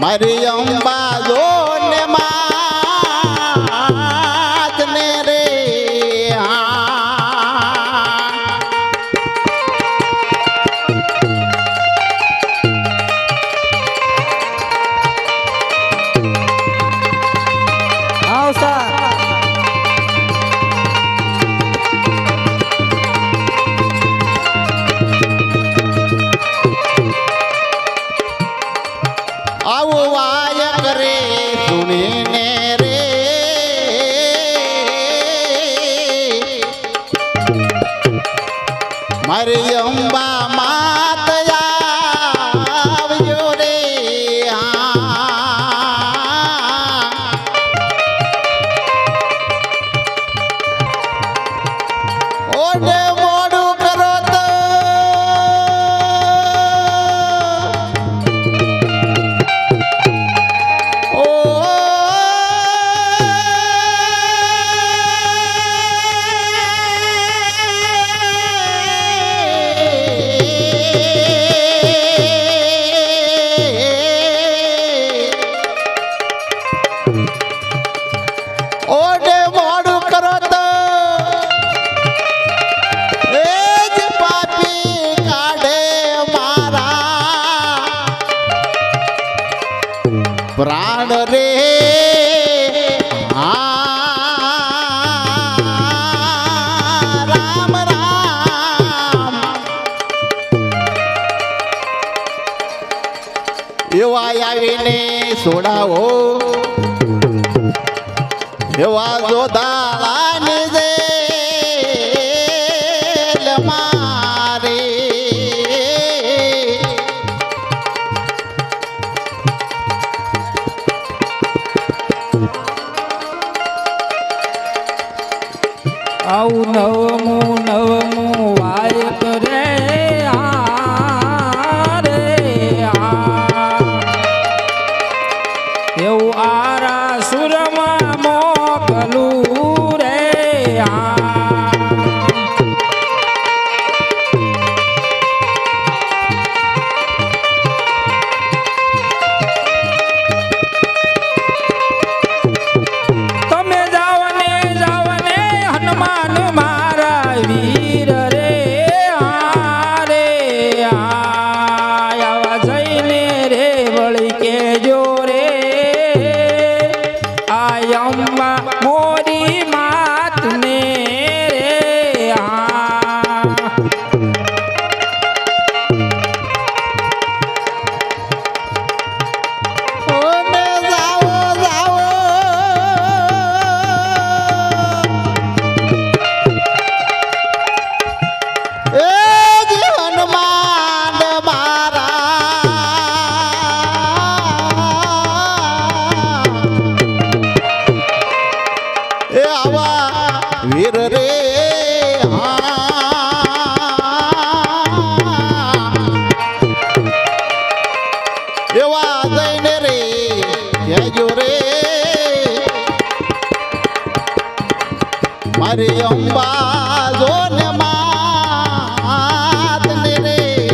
મારી અંબા જોને માતને રે આવો વાય કરે સુણીને રે મારી અંબા માત આવજો રે ઓડે મોડું કરો તો ઓડે મોડું કરો તો એ જ પાપી કાઢે મારા પ્રાણ રે રામ રામ એવા આવીને સોડાવો એવા જોધાલાની જેલ મારે આવું નવમું વાય કરે રે એવું આરા સુરમાં મોકલું રે તમે જાવ ને હનુમાન મારા વીર રે રે આવા જઈને રે વળી કેજો રે અંબા મોરી માત ને રે ઓને જાઓ જાઓ એ જ હનુમાન મારા એ આવા વીર રે એવા જઈને રે કહેજો રે મારી અંબા જોને માતને રે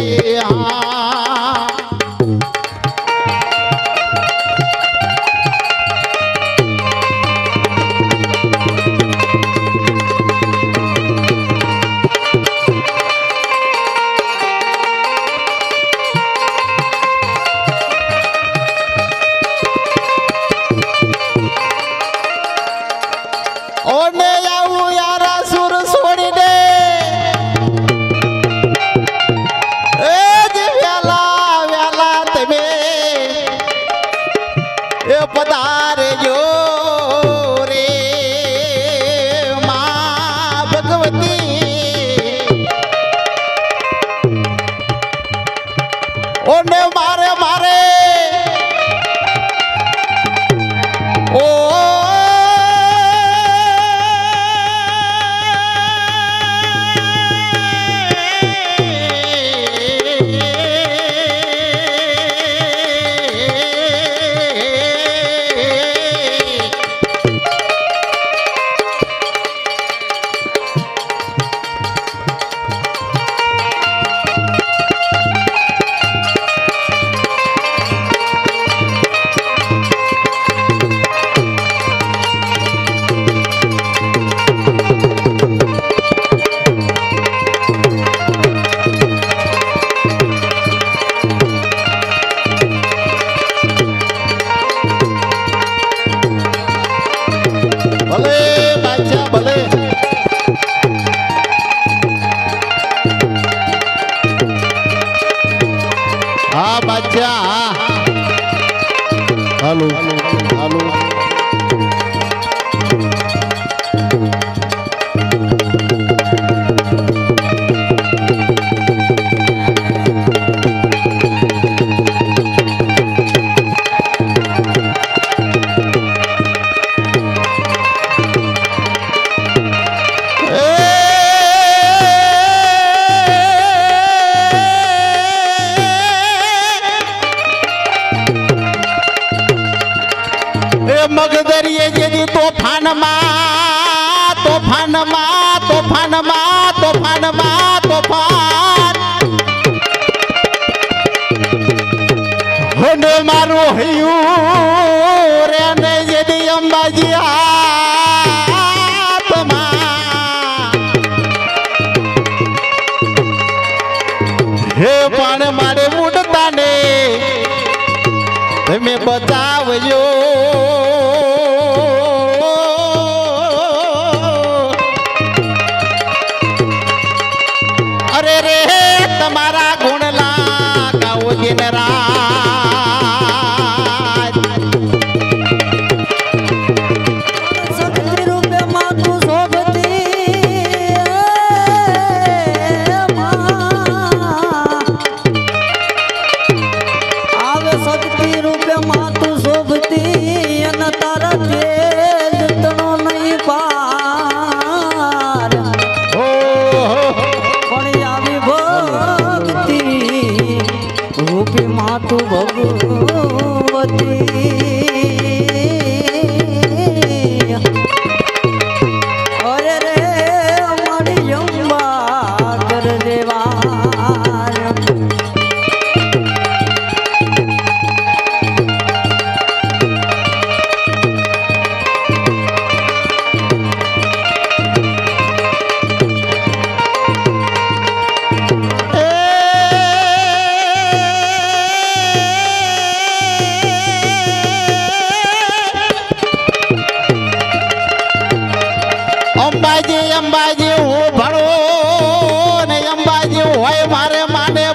ઓને આવું યારા સુર છોડી દે એ જ વેલા વેલા તમે એ પધારે જો રે મા ભગવતી ઓને મારે મારે ઓ બાદશાહ હાલો હાલો મગદરીએ જેદી તોફાનમાં તોફાનમાં તોફાનમાં તોફાનમાં તોફાન હોને મારું હૈયું રે ને જેદી અંબાજી હાથમાં હે પણ મારે ઉડતા ને તમે બતાવજો અરે રે તમારા ગુણલા ગાઓ દિન રાત શક્તિ રૂપે માં તું શોભતી આવે શક્તિ રૂપે માં તું શોભતી અને તારા તેજ તણો નહીં પાર પણ આવી ભક્તિ રૂપી માં તું ભગવતી અરે રે મારી અંબા કર દેવા અંબાજી અંબાજી હું ભણો ને અંબાજી હોય મારે માને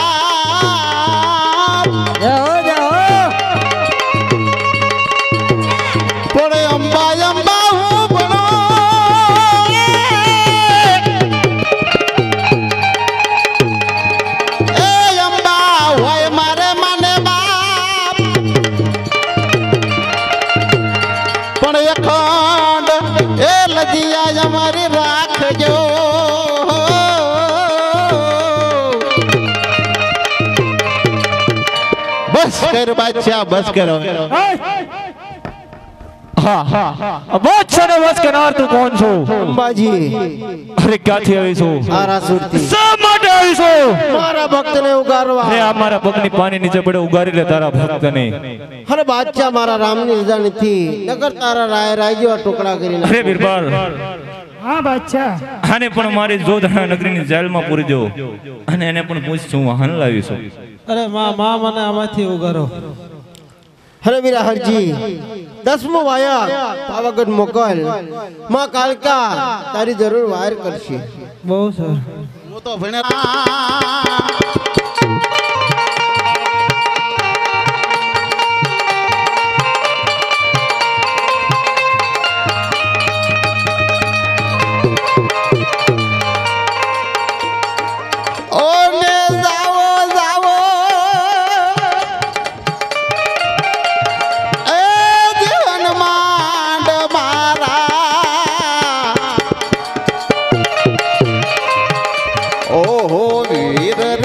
બાપ જાઓ જાઓ પણ અંબા અંબા હું ભણો એ અંબા હોય મારે માને બાપ પણ અખંડ એ લજિયા અમારી રાખજો બસ કર બાદશાહ બસ કરો હા હા બસ છે ને બસ કરનાર તું કોણ છો અંબાજી અરે ક્યાંથી આવી છો આરાસુરથી શા માટે આવી છો મારા ભક્તને ઉગારવા અરે આ મારા પગની પાણી નીચે પડે ઉગારી લે તારા ભક્તને અરે બાદશાહ મારા રામની રજા નથી નગર તારા રાય રાયજો આ ટુકડા કરીને અરે બિરબલ હા બાદશાહ આને પણ મારી જોધણા નગરીની જેલમાં પૂરી દો અને એને પણ પૂછશું હું વાહન લાવીશું અરે માં મને આમાંથી ઉગારો અરે વીરા હરજી 10મો વાયા પાવાગઢ મોકલ માં કાલકા તારી જરૂર વાયર કરશે બહુ સર હું તો ભણ્યા ઓને જાવો જાવો એ જીવન માંડ મારા ઓહો વીર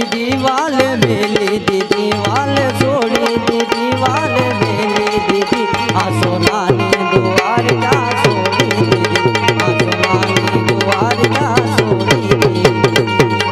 દીધી વાલે મેલી દીધી વાલે છોડી દીધી વાલે મેલી દીધી આ સોનાની દ્વારકા છોડી દીધી આ સોનાની દ્વારકા છોડી દીધી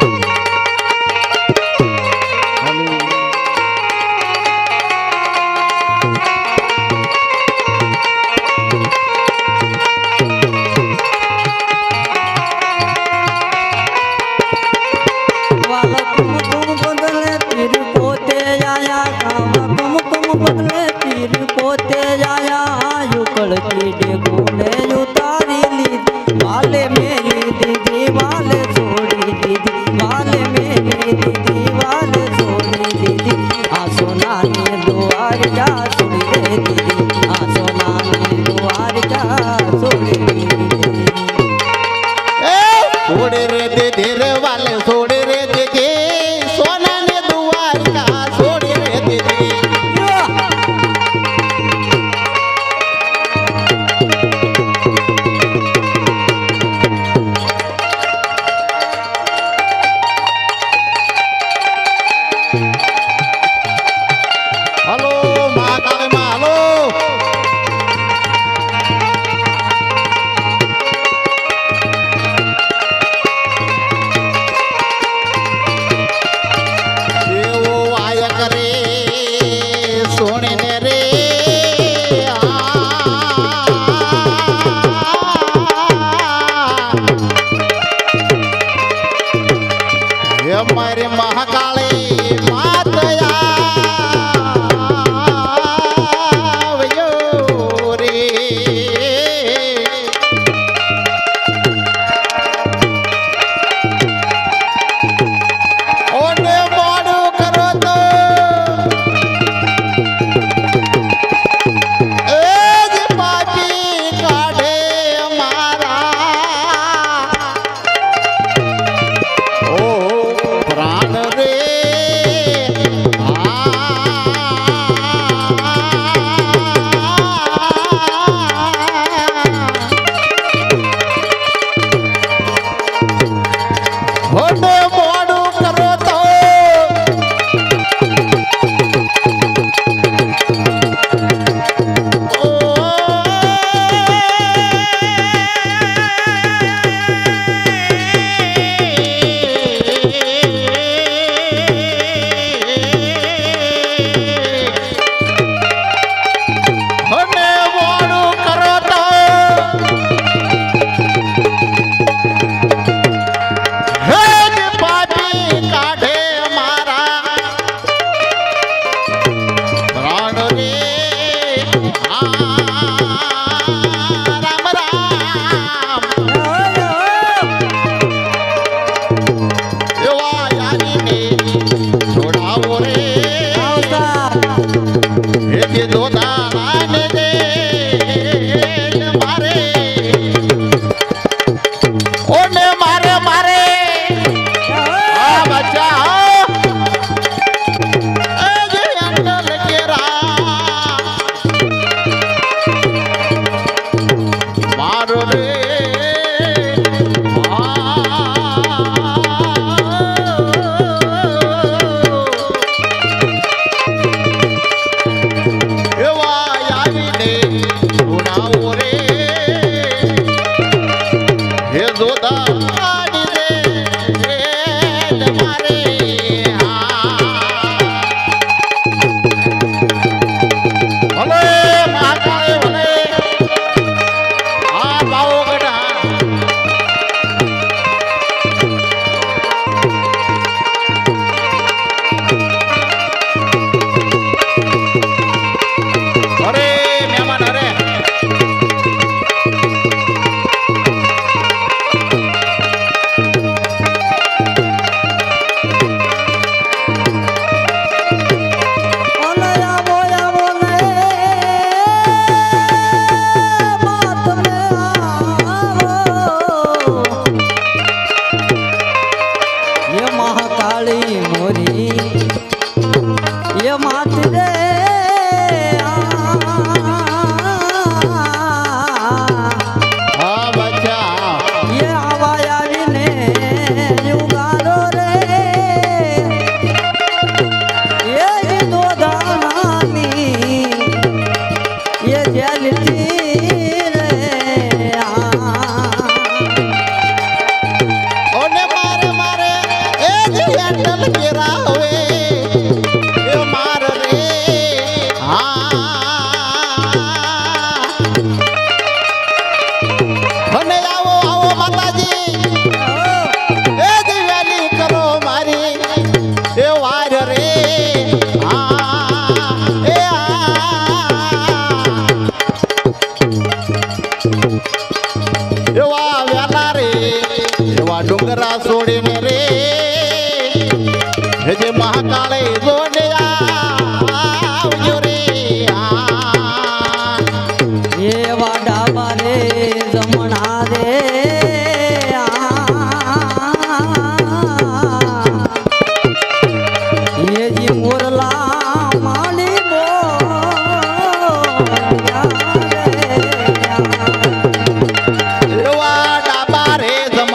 उतारी ली वाले मेरी दीदी वाले छोड़ी दीदी वाले मेरी दीदी वाले छोड़ी दीदी आ सोनानी द्वारका छोड़ी दे दीदी आ सोनानी द्वारका छोड़ी दीदी छोड़ रे दीदी रे वाले छोड़ रे दीदी सोना ने द्वारका छोड़ रे दीदी हेलो महाकाली माँ हेलो वो आया करे सोने ने रे हमारे महाकाली मातया જે મહાકાળે જોડે આવજો રે એ વાડા બારે જમણા રે એ જી મોરલા માલી એવા ડાબા રે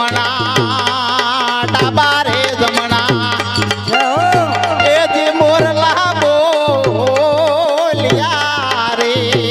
જમણા એ જે મોરલા બોલ્યા રે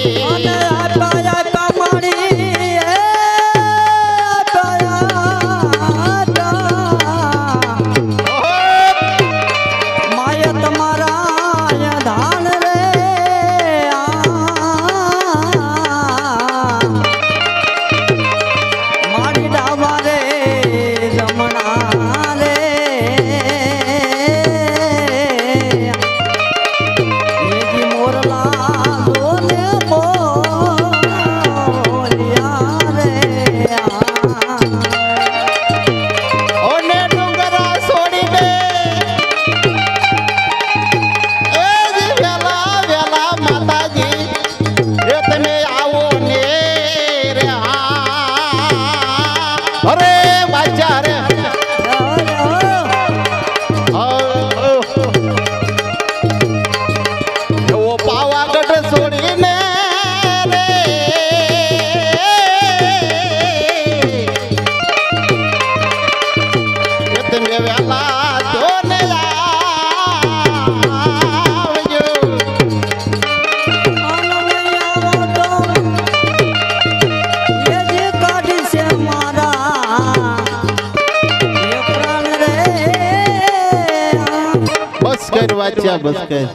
बादशाह बस कर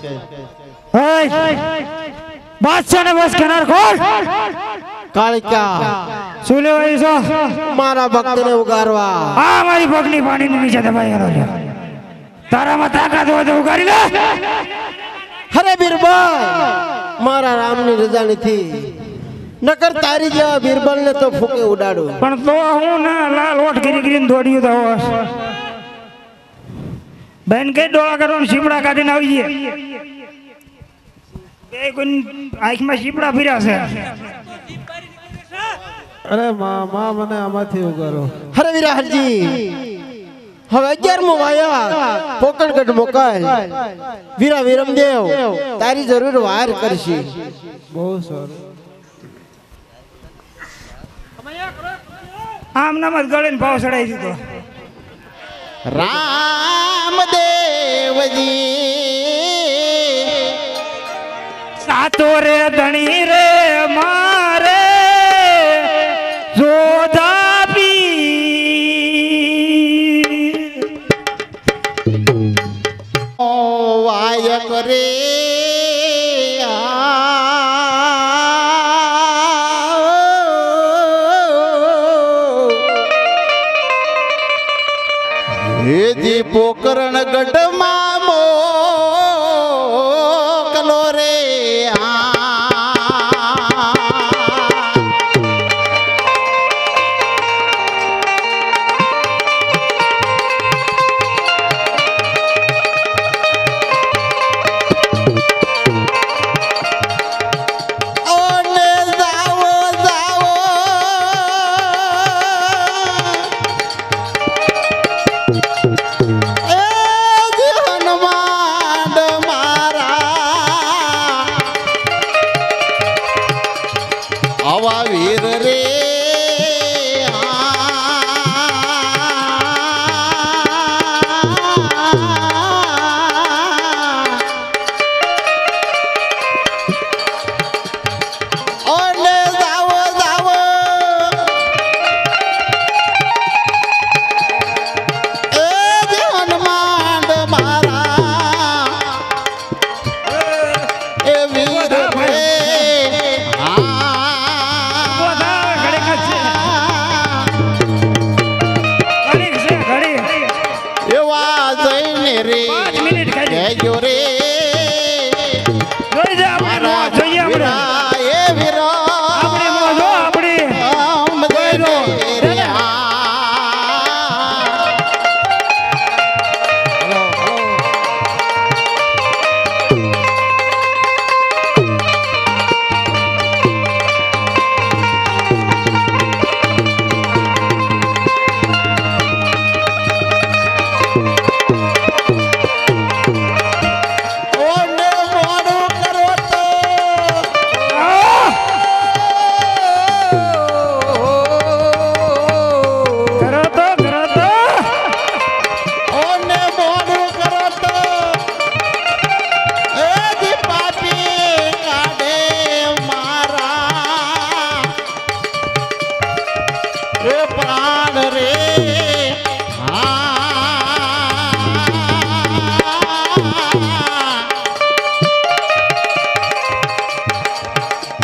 बादशाह ने बस करणार कोण કાળિકા શું લેવાય છો મારા ભક્તને ઉગારવા આ મારી પગની પાણીની નીચે દબાઈ ગયો છે તારામાં તાકાત હોય તો ઉગારી લે અરે બીરબલ મારા રામની રજા નથી નકર તારી જેવા બીરબલ ને તો ફૂકે ઉડાડું પણ તો હું ના લાલ ઓઠ કરી કરીને દોડ્યું તો બેન કે ડોળા કરવાનું શીપડા કાઢીને આવી જઈએ બે કોઈ આંખમાં શીપડા ફર્યા છે અરે માં મને આમાંથી ઉગારો અરે વિરાહજી હવે 11મો વાયા પોકણગઢ મોકલ વીરા વિરમદેવ તારી જરૂર વાર કરશે બહુ સારું આમ નામ જ ગળે ભાવ ચડાવી દીધો રામદેવજી સાતો રે ધણી રે મારે જોધાપી વાય કરે હેજી પોકરણ ગઢમાં મોકલો રે આવા વીર રે ઓને જાવો જાવો એ જે હનુમાન મારા એ વીર રે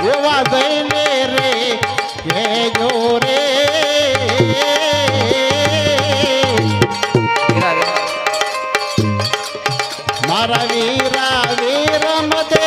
એવા જઈને રે કેજો રે મારા વીરા વીરમ દે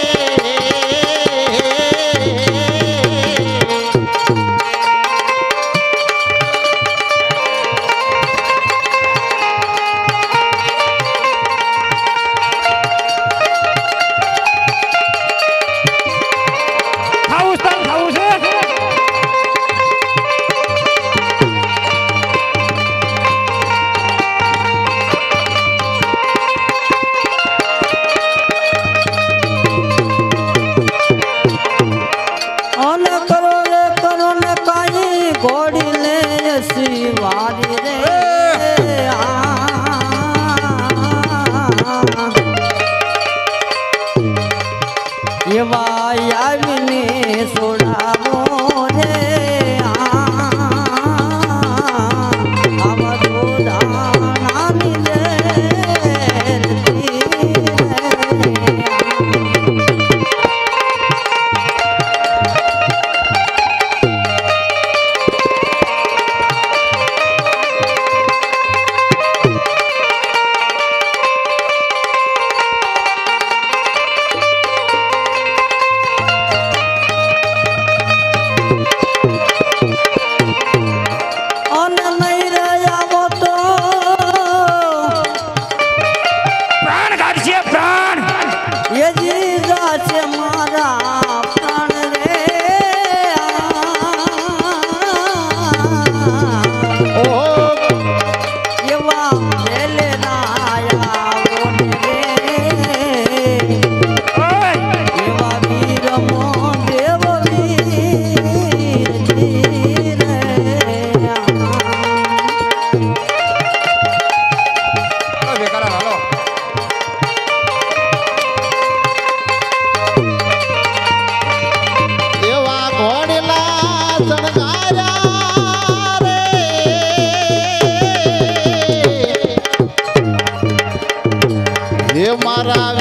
મારા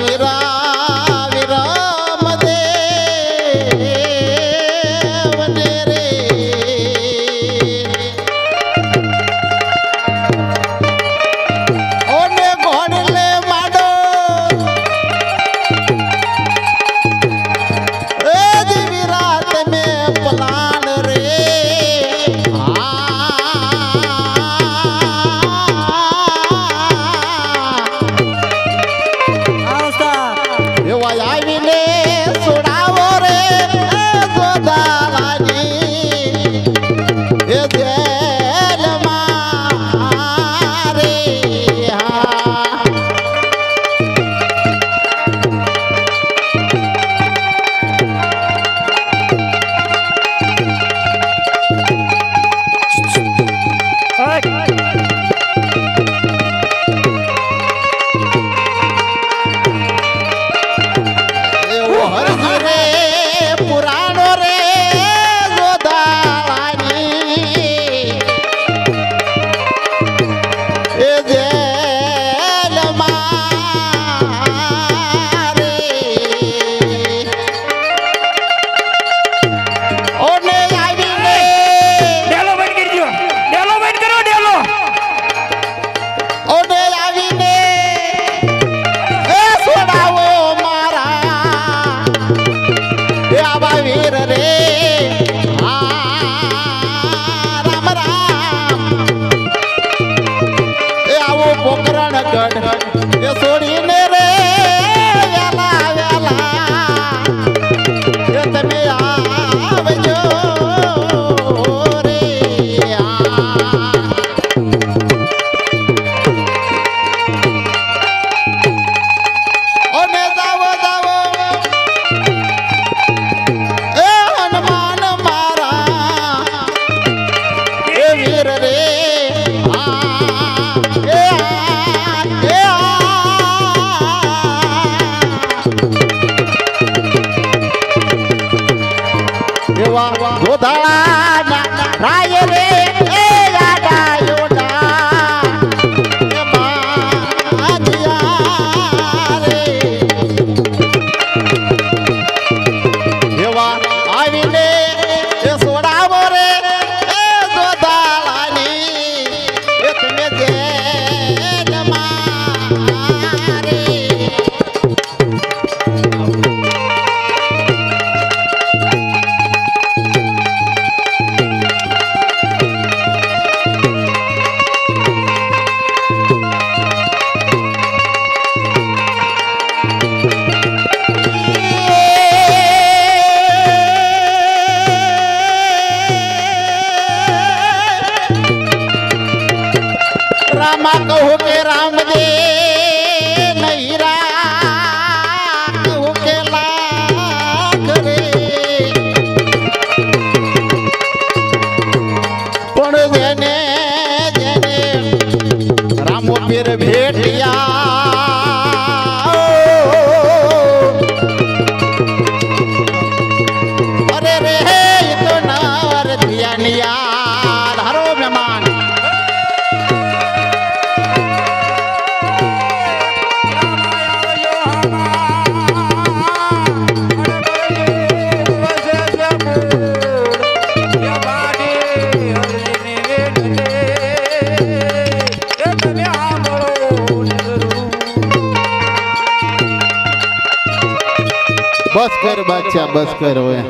વીરા વિરામ દે વને રે ઓને ઘોડલે માડો એ દિવી રાત મે પલાણ રે આવીને સુડાવો રે ગોદાલાજી એ જેલમાં રે વીર રે રામ રામ એ આવો પોકરણ ગઢ એ છોડીને રે વેલા વેલા એ તમે આવજો રે ઓને જાવો જાવો વીર રે એવા ગોધાળા રાય રે એ યાડા યોડા એ માજિયા રે એવા કહું કે રામ દે નહીરા કહું કે લાખ રે પણ જેને જેને રામો પીર ભેટિયા અરે રે એ તો નર ધ્યાનિયા ધારો મહેમાન बस कर बच्चा बस कर ओए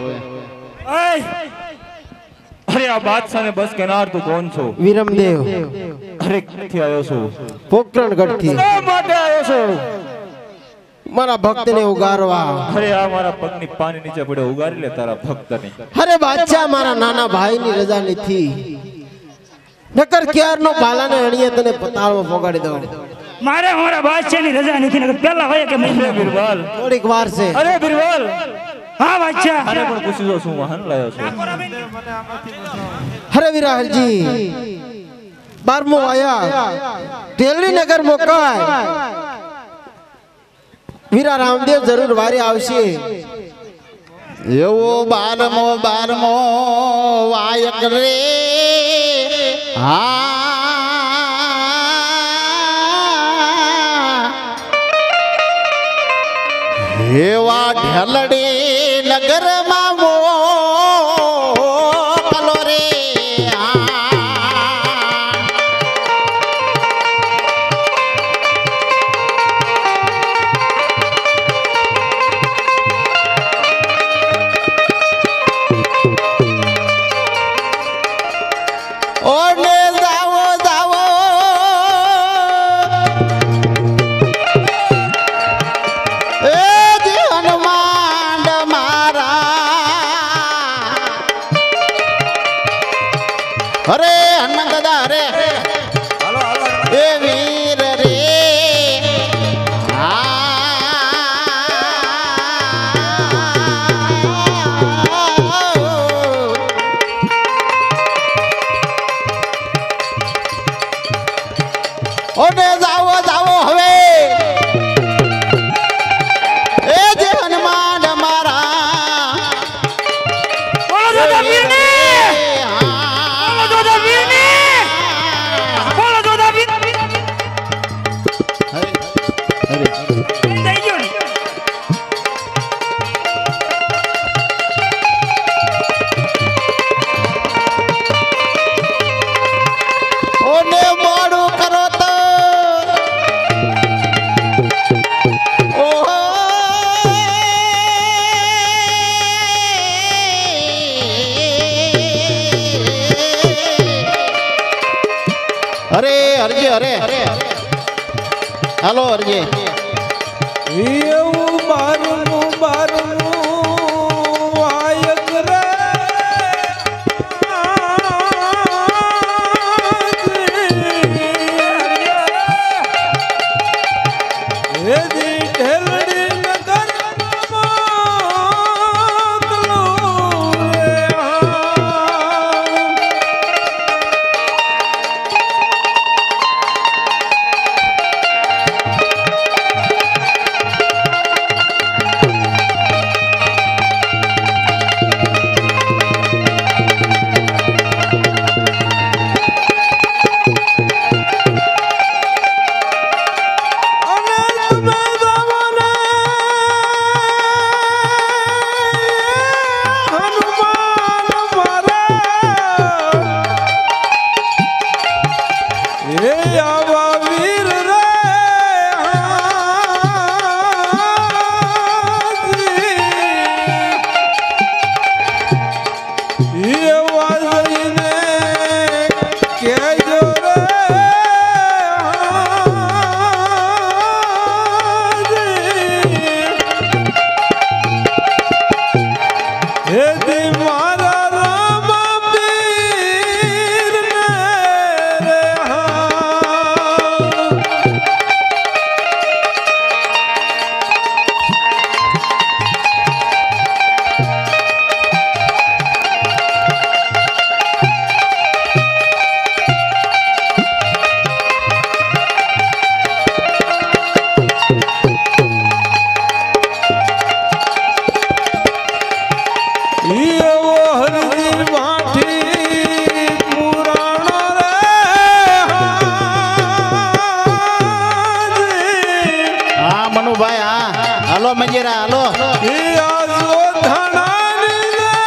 અરે આ બાદશાહ ને બસ કહેનાર તું કોણ છો? વિરમદેવ અરે ક્યાંથી આવ્યો છો? પોકરણગઢ થી શા માટે આવ્યો છો? મારા ભક્ત ને ઉગારવા. અરે આ મારા પગની પાણી નીચે પડ્યો, ઉગારી લે તારા ભક્તને. અરે બાદશાહ મારા નાના ભાઈ ની રજા નથી, નકર ક્યાર નો બાલાને અણીએ તને પતાળમાં પોગાડી દઉં. મારે મારા બાદશાહ ની રજા નથી નકર પેલા હોય કે મહિના બિરબલ થોડીક વાર છે. અરે બિરબલ હા બાદશાહ અરે પણ પૂછી જો શું વાહન લાયો છો? હરે વિરાહરજી 12મો આયા તેલડી નગર મોકાય. વીરા રામદેવ જરૂર વારે આવશે. એવો બારમો વાયક રે હા એવા ઢેલડી નગરમાં મોકલો રે ઓને જાવો જાવો એ હનુમાન મારા અરે હનુમાન દાદા અરે એ વીર રે ઓને જાવો જાવો હવે એ જે હનુમાન મારા બોલો દાદા વીરને બોલો દાદા વીરને બોલો દાદા વીર થઈ ગયો ને ઓને મોડું કરો તો ઓહો અરે અરજી અરે હાલો અરજી એવું બારમું વાયક રે એદી ઢેલડી નગર મોકલો રે એવો હરજી વાઠી પુરાણો રે હા મનુભાઈ હા હાલો મંજીરા હાલો એ આજો ધણાની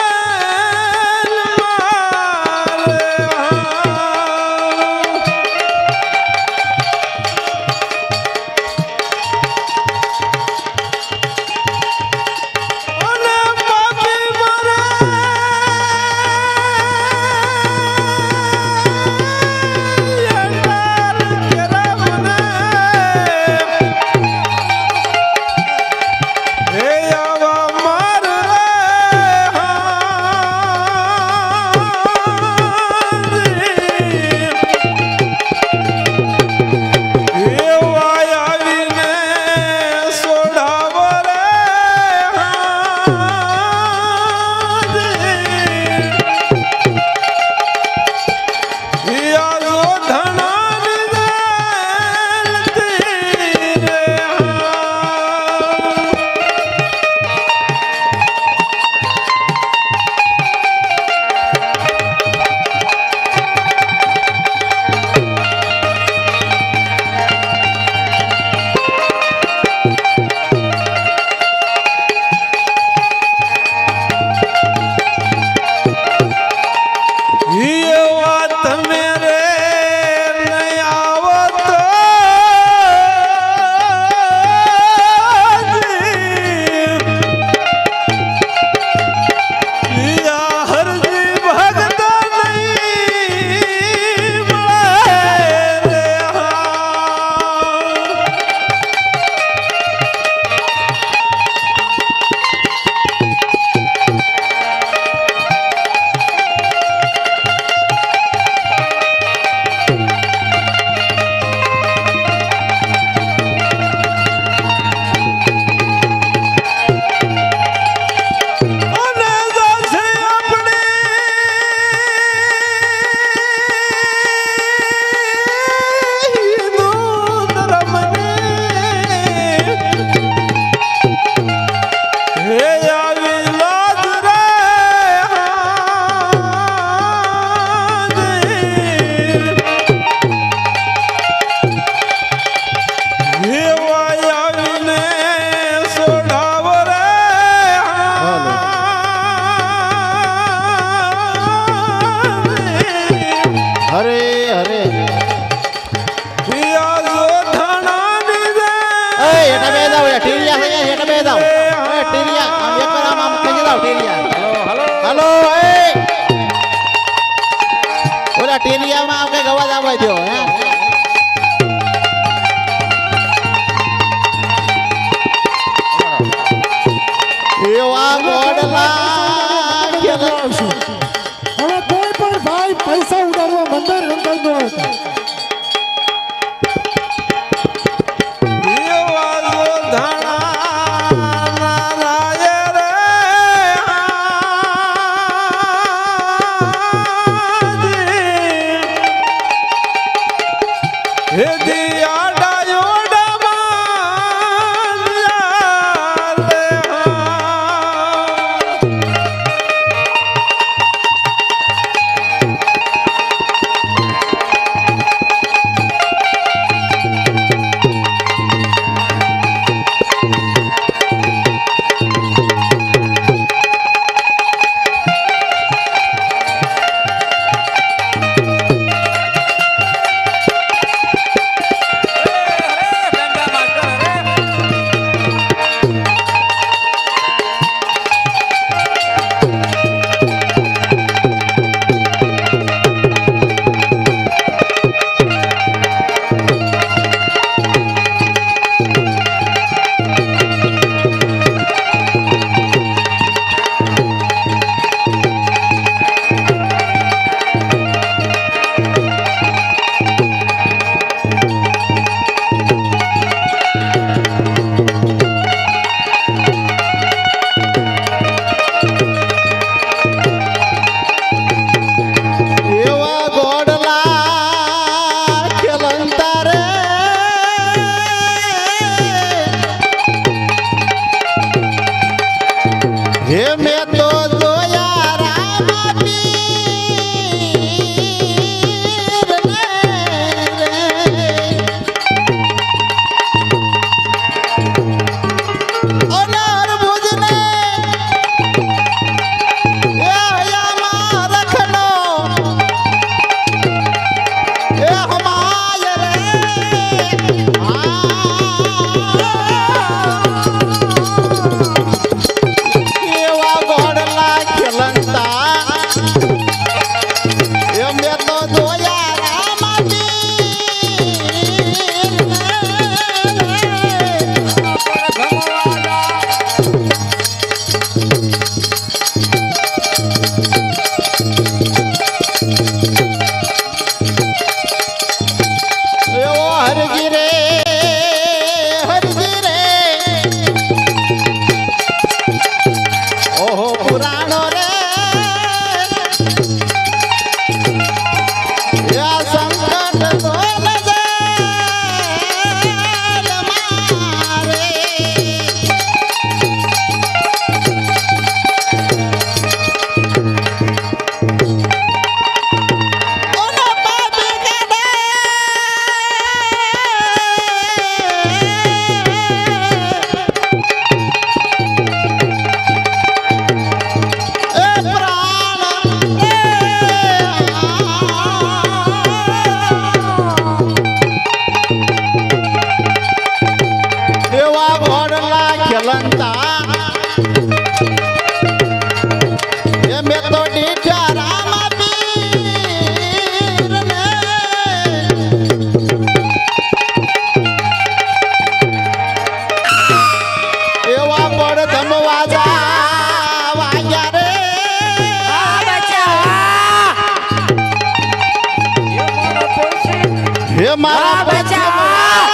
ટેલિયામાં આપણે ગવાજ આવવા દો એવા ગોડલા હવે કોઈ પણ ભાઈ પૈસા ઉડાડવા મંદર રંગલ ન હતા મેં તો દીઠા રામ પીર ને એવા પડ ધમવાજા વાગ્યા રે હે મારા બચ્ચા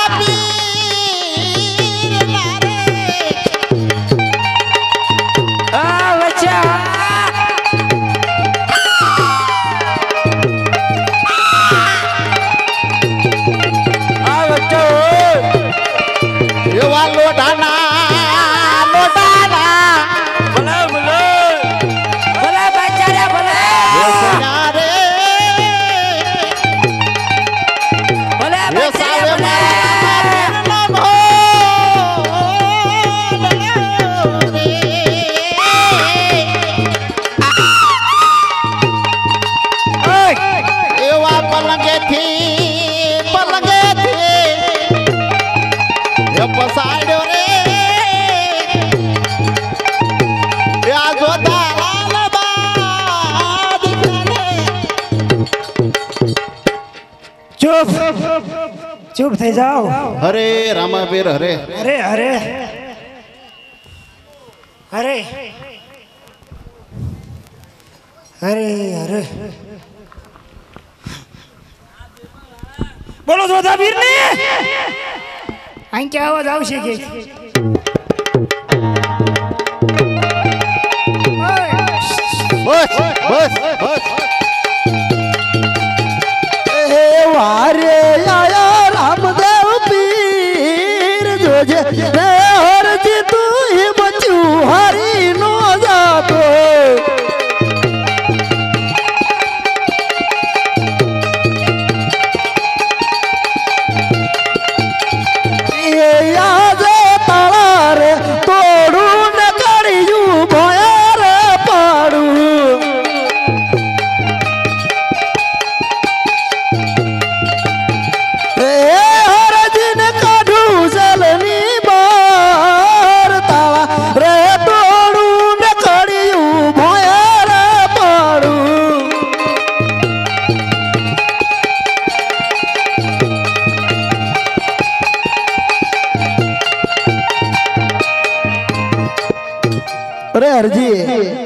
એવા લોઢાના પસાડ્યો રે આ જોતા લાલબાદ ચૂપ ચૂપ થઈ જાઓ. હરે રામાવીર હરે અરે અરે અરે અરે અરે બોલો જોધાવીર ને અહીં કે અવાજ આવશે કે બસ બસ બસ હે વારે આયા રામદેવ પીર જોજે રે હરજી તું હી બચ્યું હારી નો જાતો અરે હરજી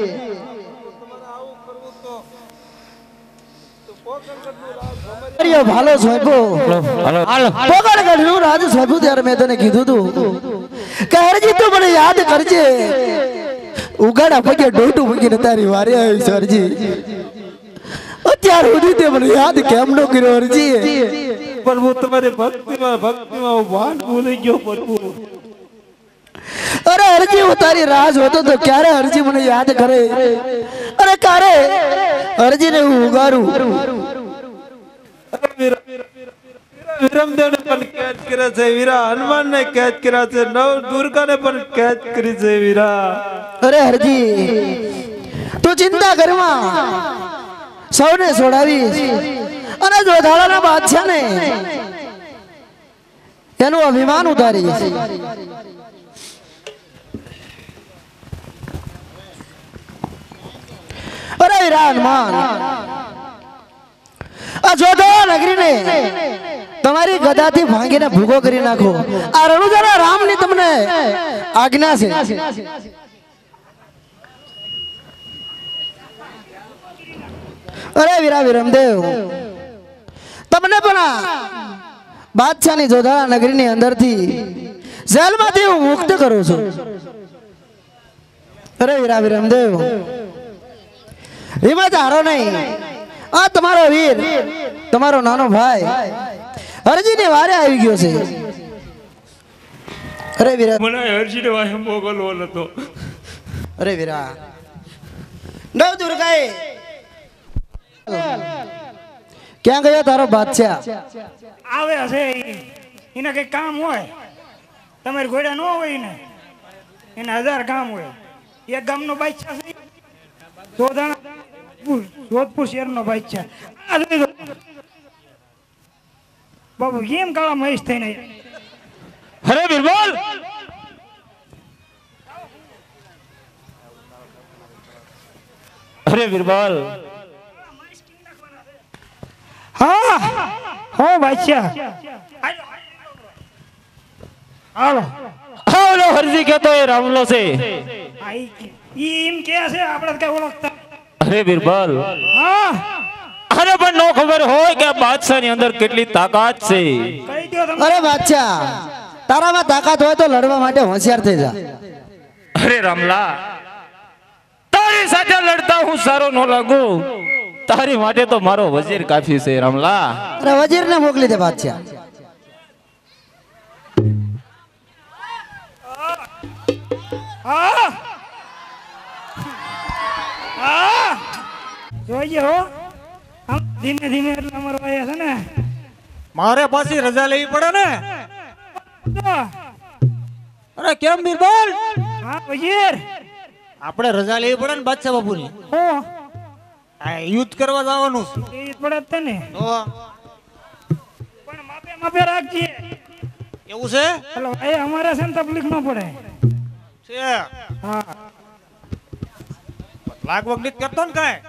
ભાલો સ્વાઈપો પોગળ ગઢનું રાજ સ્વાઈપું ત્યારે મેં તને કીધું તું કે હરજી તું મને યાદ કરજે ઉગાડા પગે ડોટું મૂકીને તારી વારે આવી છે હરજી અત્યાર સુધી તે મને યાદ કેમ ન કર્યો હરજી પ્રભુ તમારી ભક્તિમાં ભાન ભૂલી ગયો પ્રભુ. અરે હરજી હું તારી રાહ જોતો તો ક્યારે હરજી મને યાદ કરે અરે ક્યારે હરજી ને હું ઉગારું વિરમદેવને પણ કેદ કર્યા છે વીરા, હનુમાનને કેદ કર્યા છે, નવ દુર્ગાને પણ કેદ કરી છે વીરા. અરે હરજી તું ચિંતા કરમાં સૌને છોડાવીશ અને જોધાડાના બાદશાહ ને એનું અભિમાન ઉતારીશ. અરે વીરા હનુમાન આ જોધાડા નગરીને તમારી ગદાથી ભાંગીને ભૂગો કરી નાખો. આ રણુજાના રામની તમને આજ્ઞા છે. અરે વીરા વિરમદેવ તમને પણ બાદશાહની જોધાડા નગરીની અંદરથી જેલમાંથી હું મુક્ત કરું છું. અરે વીરા વિરમદેવ હિંમત હારો નહીં. આ તમારો વીર તમારો નાનો ભાઈ હરજીની વારે આવી ગયો છે. અરે વીરા મને હરજીને વાહે મોકલવો નતો. અરે વીરા નવ દુર્ગાએ ક્યાં ગયો તારો બાદશાહ? આવે હશે એને કઈ કામ હોય, તમારે ઘોડા ન હોય ને એને 1000 કામ હોય. એક ગામનો બાદશાહ છે, જોધપુર શહેરનો બાદશાહ. બાબુ કેમ કાળા મહેશ થઈને અરે બિરબલ અરે વીરબલ હા હો બાદશાહ હાલો હાલો હરજી કેતો એ રામલો છે ઈ એમ કે છે આપણે કઈ ઓળખતા અરે વીરબલ હા અરે પણ નો ખબર હોય કે બાદશાહ ની અંદર કેટલી તાકાત છે કહી દો તમે અરે બાદશાહ તારામાં તાકાત હોય તો લડવા માટે હોશિયાર થઈ જા. અરે રામલા તારી સાથે લડતા હું સારો ન લાગુ તારી માટે તો મારો વજીર કાફી છે રામલા અરે વજીરને મોકલી દે બાદશાહ. હા હા જોઈએ હો આમ ધીમે ધીમે એટલે અમારો આયા છે ને મારે પાછી રજા લેવી પડે ને. તો, અરે કેમ બીરબલ? હા વજીર આપણે રજા લેવી પડે ને બાદશાહ બાપુની. હો આ યુદ્ધ કરવા જવાનું છે. એ પડે જ છે ને તો પણ માપે માપે રાખજે એવું છે? હલો એ અમારે છે ને તકલીફ ન પડે છે હા લાગવગ નીત કરતો ને કાંઈ?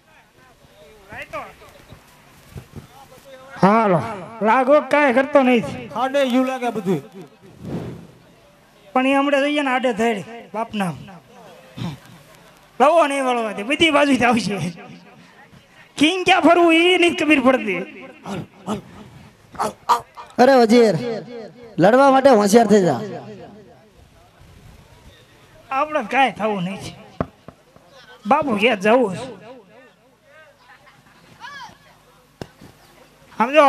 હાલો લાગો કાંઈ કરતો નહીં આડે યુ લાગે બધું. પણ એ હમણાં જઈએ ને આડે ધડ બાપ નામ લવો નહીં વળવા દે બધી બાજુથી આવશે કિંગ ક્યાં ફરવું એ નહીં ખબર પડતી અરે વજીર લડવા માટે હોશિયાર થઈ જા. આપણે કાંઈ થવું નહીં છે બાપુ ક્યાં જવું છે સમજો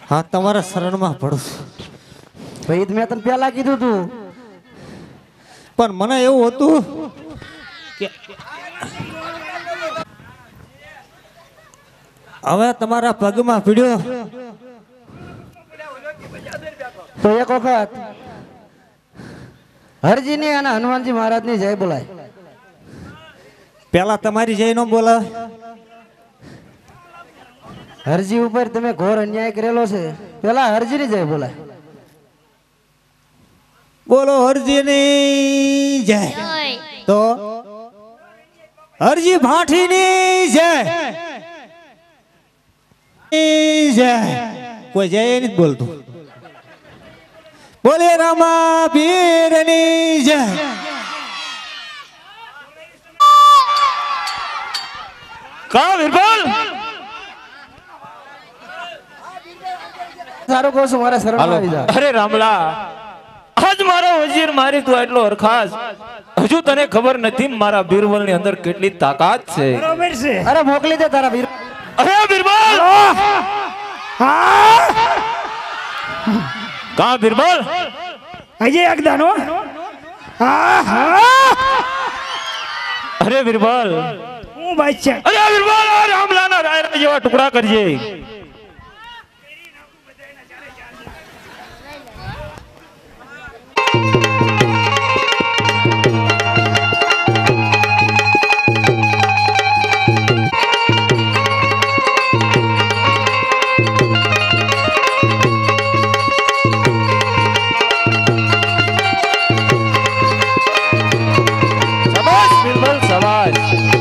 હા તમારા શરણમાં પડું છું. ભાઈ મેં તને પહેલા કીધું તું. પણ મને એવું હતું કે હવે તમારા પગમાં પીડ્યો તો એક વખત હરજીની અને હનુમાનજી મહારાજની જય બોલાય. પેલા તમારી જય નો બોલાવે. હરજી ઉપર તમે ઘોર અન્યાય કરેલો છે, પેલા હરજીની જય બોલાય. બોલો હરજીની જય. તો હરજી ભાઠીની જય. જય કોઈ જય નથી બોલતું. બોલે રામા પીરની જય. કા વીરબલ સારું કહું છું, મારા શરણમાં આવી જા. અરે રામલા, આજ મારો વજીર મારી તું એટલો હરખાસ. હજુ તને ખબર નથી મારા બીરબલ ની અંદર કેટલી તાકાત છે. બરોબર છે. અરે મોકલી દે તારા વીર. અરે બીરબલ, કા બીરબલ હજી એકદા નો. અરે બીરબલ, હું બાદશાહ. અરે બીરબલ, રામલા ના રાયરા જેવા ટુકડા કરજે. શાબાશ બીરબલ, શાબાશ.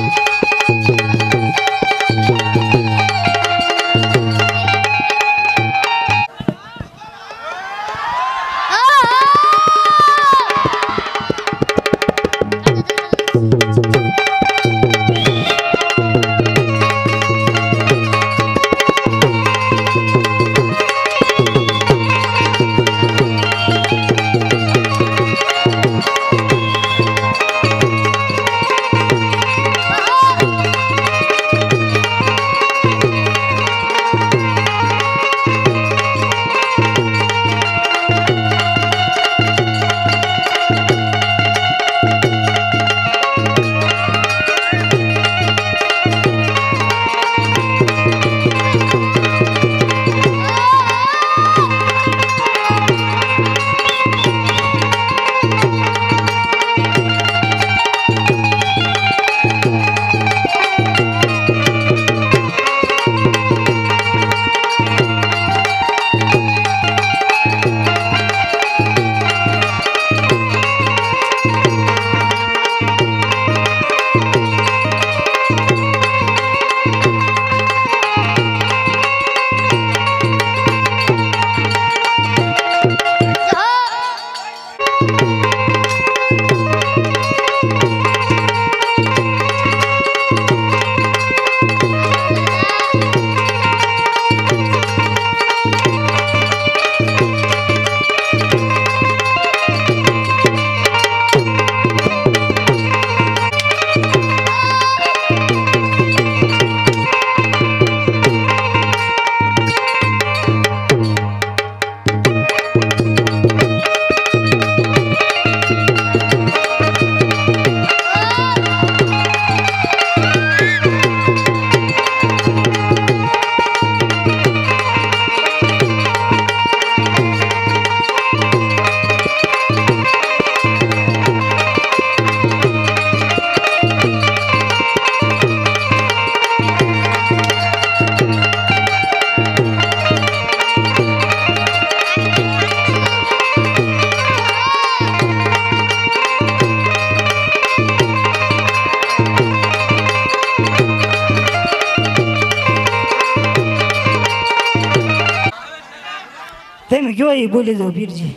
તમે કયો એ બોલી દો પીરજી,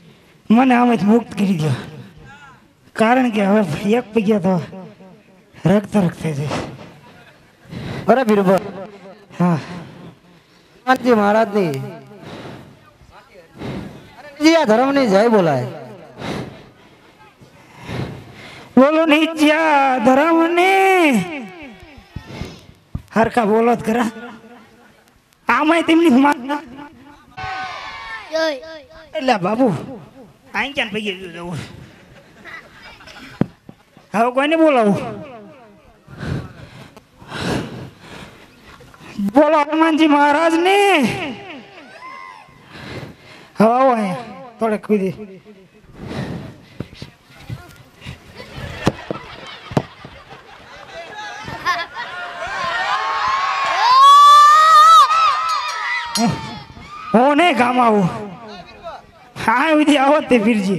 મને આમાંથી મુક્ત કરી દો. કારણ કે હવે એક પગ્યા તો રખત થઈ જાય. અરે બીરબલ, હા હનુમાનજી મહારાજની જી આ ધર્મની જય બોલાય. બોલો નીચ્યા ધર્મને હરકા બોલો જ ખરા. આમાંય તેમની એટલે બાબુ આઈ ક્યાં પૈકી જવું હવે કોઈને બોલાવું બોલો હનુમાનજી મહારાજ ને હવે આવો અહીંયા થોડે કૂદી હું નહીં કામ આવું હા વિધિ આવો તે ફીરજી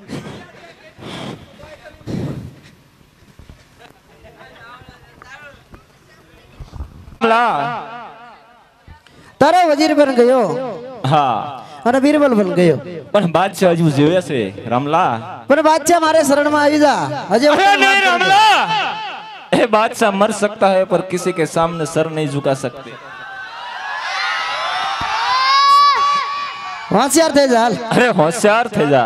તારો વજીર બન ગયો હા અને બીરબલ બન ગયો પણ બાદશાહ હજુ જીવે છે રામલા પણ બાદશાહ મારે શરણમાં આવી જા હજે अरे नहीं रामला ये बादशाह मर सकता है पर किसी के सामने सर नहीं झुका सकते હોશિયાર થઈ જા अरे होशियार थे जा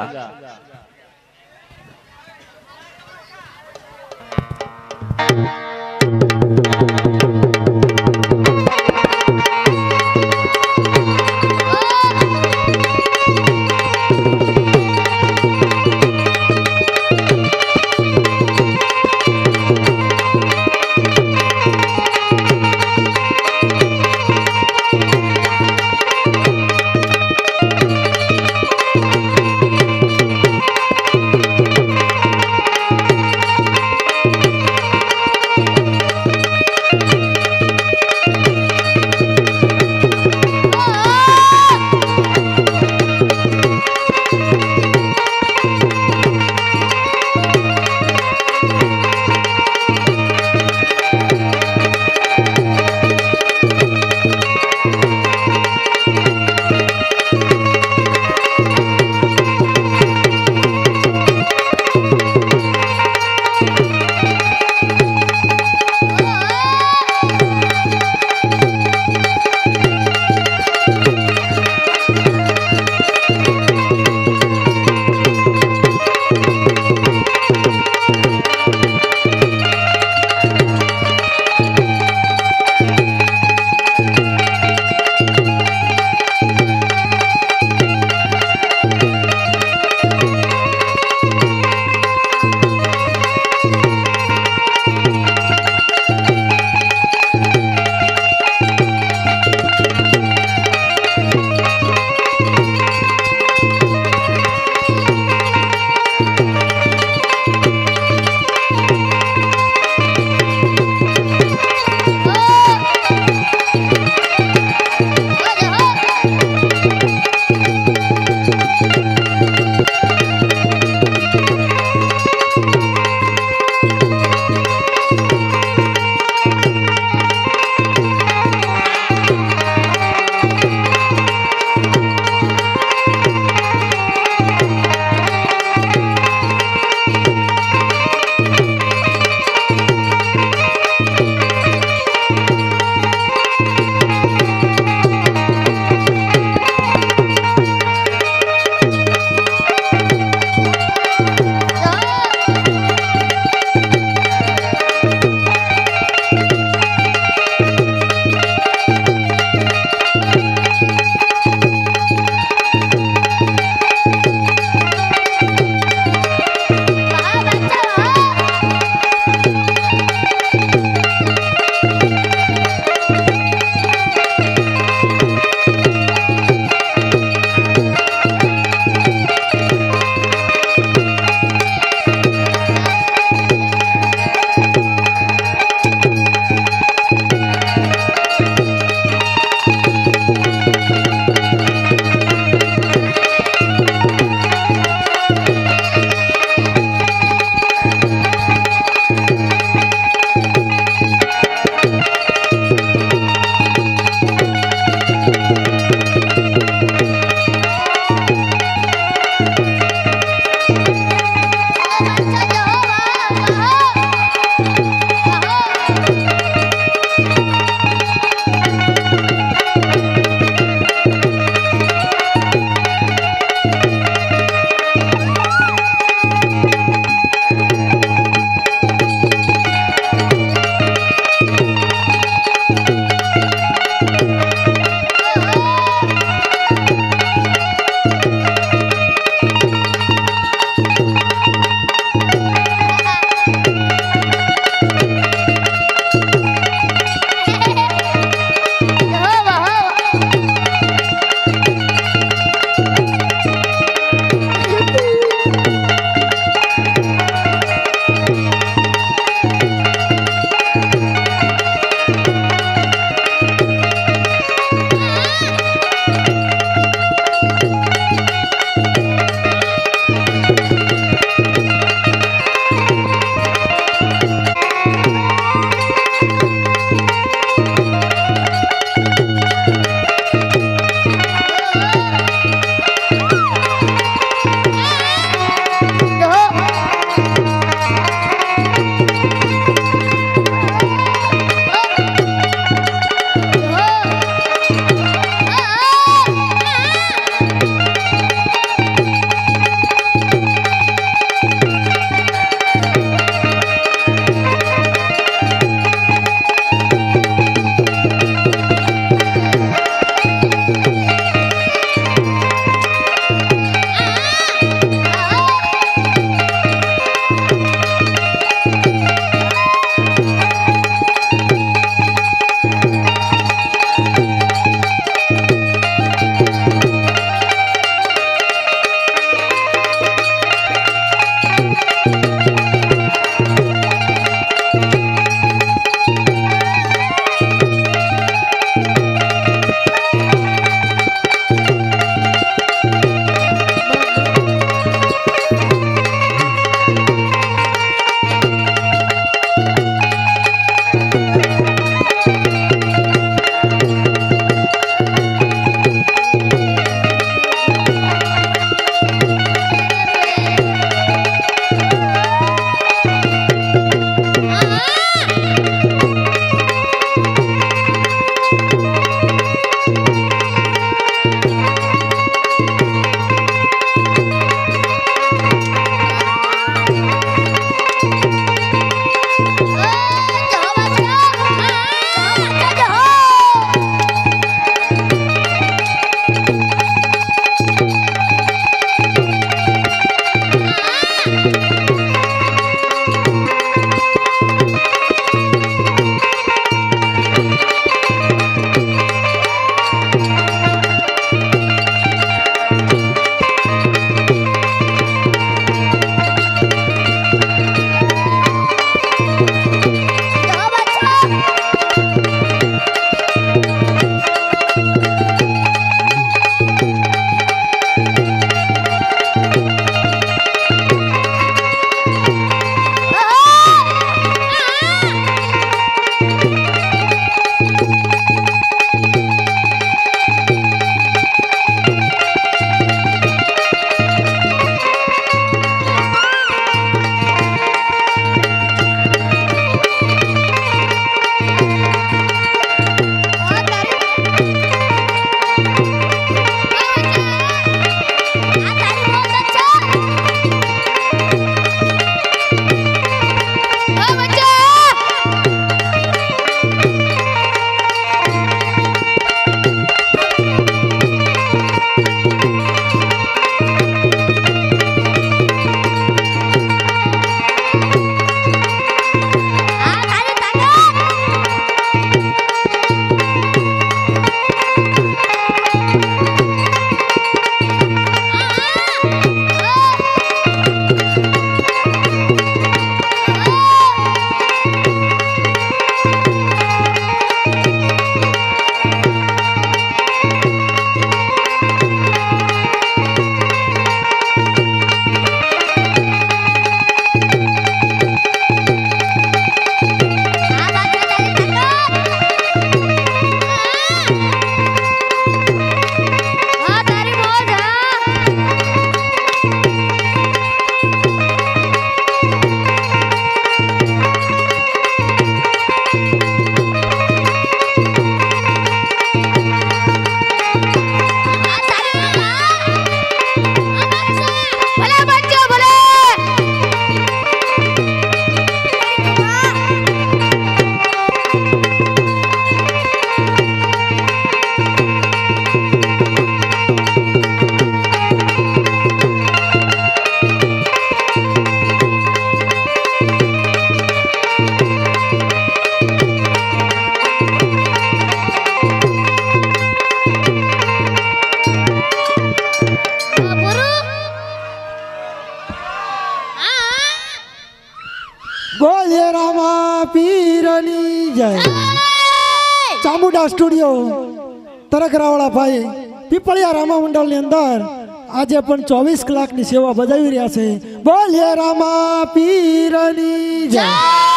બોલે રામા પીરની જય ચામુંડા સ્ટુડિયો તરકરાવાળા ભાઈ પીપળિયા રામા મંડળની અંદર આજે પણ 24 કલાકની સેવા બજાવી રહ્યા છે. બોલે રામા પીરની જય.